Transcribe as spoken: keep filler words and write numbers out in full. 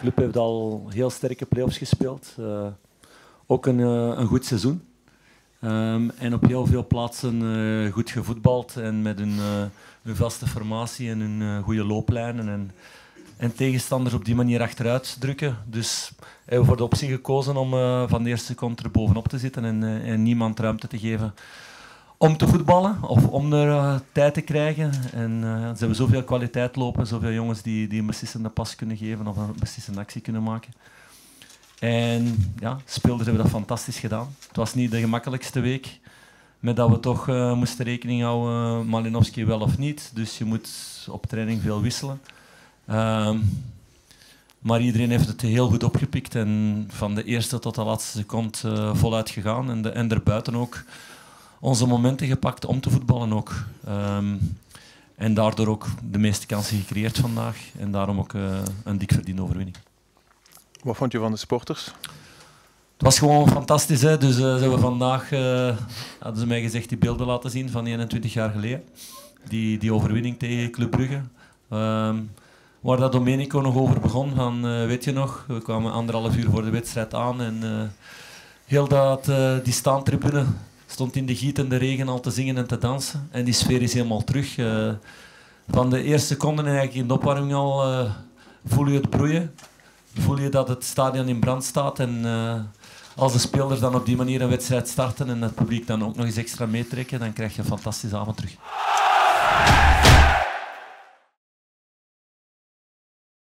club heeft al heel sterke play-offs gespeeld. Uh, ook een, uh, een goed seizoen. Um, en op heel veel plaatsen uh, goed gevoetbald en met een, uh, een vaste formatie en een uh, goede looplijnen. En, en tegenstanders op die manier achteruit drukken. Dus hebben we voor de optie gekozen om uh, van de eerste seconde er bovenop te zitten en, uh, en niemand ruimte te geven om te voetballen of om er uh, tijd te krijgen. En uh, ze hebben zoveel kwaliteit lopen, zoveel jongens die, die een beslissende pas kunnen geven of een beslissende actie kunnen maken. En ja, speelsters hebben dat fantastisch gedaan. Het was niet de gemakkelijkste week, met dat we toch uh, moesten rekening houden, uh, Malinovski wel of niet. Dus je moet op training veel wisselen. Uh, maar iedereen heeft het heel goed opgepikt en van de eerste tot de laatste seconde uh, voluit gegaan. En, de, en daarbuiten ook onze momenten gepakt om te voetballen ook. Um, en daardoor ook de meeste kansen gecreëerd vandaag. En daarom ook uh, een dik verdiende overwinning. Wat vond je van de sporters? Het was gewoon fantastisch. Hè? Dus uh, ze hebben vandaag, uh, hadden ze mij gezegd, die beelden laten zien van eenentwintig jaar geleden. Die, die overwinning tegen Club Brugge. Um, waar dat Domenico nog over begon, van, uh, weet je nog, we kwamen anderhalf uur voor de wedstrijd aan en uh, heel dat, uh, die staantribune stond in de gietende regen al te zingen en te dansen. En die sfeer is helemaal terug. Uh, van de eerste seconden en eigenlijk in de opwarming al uh, voel je het broeien. Voel je dat het stadion in brand staat en uh, als de spelers dan op die manier een wedstrijd starten en het publiek dan ook nog eens extra meetrekken, dan krijg je een fantastische avond terug.